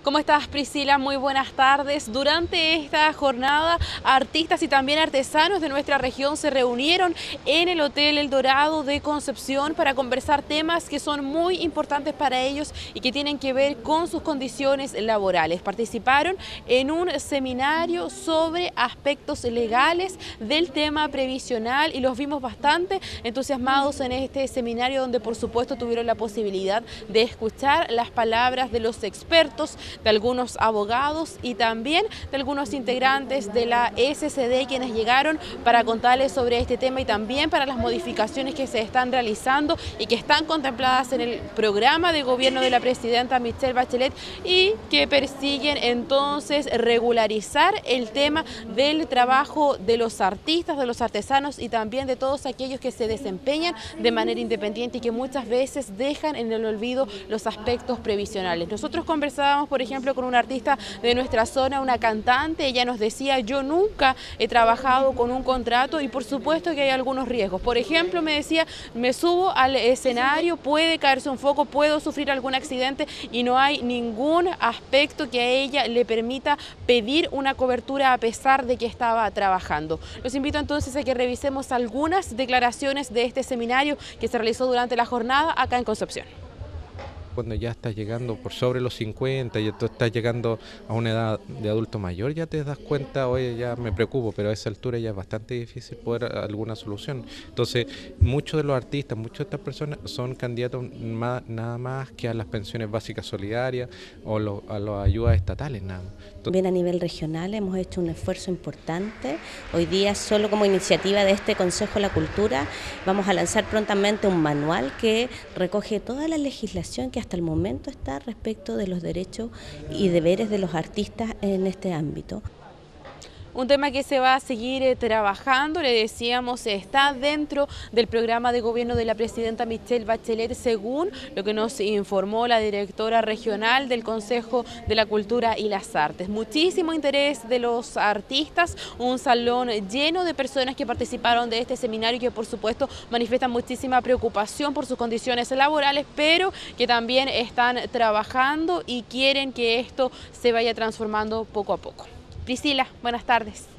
¿Cómo estás, Priscila? Muy buenas tardes. Durante esta jornada, artistas y también artesanos de nuestra región se reunieron en el Hotel El Dorado de Concepción para conversar temas que son muy importantes para ellos y que tienen que ver con sus condiciones laborales. Participaron en un seminario sobre aspectos legales del tema previsional y los vimos bastante entusiasmados en este seminario, donde por supuesto tuvieron la posibilidad de escuchar las palabras de los expertos, de algunos abogados y también de algunos integrantes de la SCD, quienes llegaron para contarles sobre este tema y también para las modificaciones que se están realizando y que están contempladas en el programa de gobierno de la presidenta Michelle Bachelet y que persiguen entonces regularizar el tema del trabajo de los artistas, de los artesanos y también de todos aquellos que se desempeñan de manera independiente y que muchas veces dejan en el olvido los aspectos previsionales. Nosotros conversábamos, por ejemplo, con una artista de nuestra zona, una cantante. Ella nos decía: yo nunca he trabajado con un contrato y por supuesto que hay algunos riesgos. Por ejemplo, me decía, me subo al escenario, puede caerse un foco, puedo sufrir algún accidente y no hay ningún aspecto que a ella le permita pedir una cobertura a pesar de que estaba trabajando. Los invito entonces a que revisemos algunas declaraciones de este seminario que se realizó durante la jornada acá en Concepción. Cuando ya estás llegando por sobre los 50 y tú estás llegando a una edad de adulto mayor, ya te das cuenta, oye, ya me preocupo, pero a esa altura ya es bastante difícil poder alguna solución. Entonces, muchos de los artistas, muchas de estas personas son candidatos nada más que a las pensiones básicas solidarias o a las ayudas estatales, nada más. También a nivel regional hemos hecho un esfuerzo importante. Hoy día, solo como iniciativa de este Consejo de la Cultura, vamos a lanzar prontamente un manual que recoge toda la legislación que hasta el momento está respecto de los derechos y deberes de los artistas en este ámbito. Un tema que se va a seguir trabajando, le decíamos, está dentro del programa de gobierno de la presidenta Michelle Bachelet, según lo que nos informó la directora regional del Consejo de la Cultura y las Artes. Muchísimo interés de los artistas, un salón lleno de personas que participaron de este seminario y que por supuesto manifiestan muchísima preocupación por sus condiciones laborales, pero que también están trabajando y quieren que esto se vaya transformando poco a poco. Priscila, buenas tardes.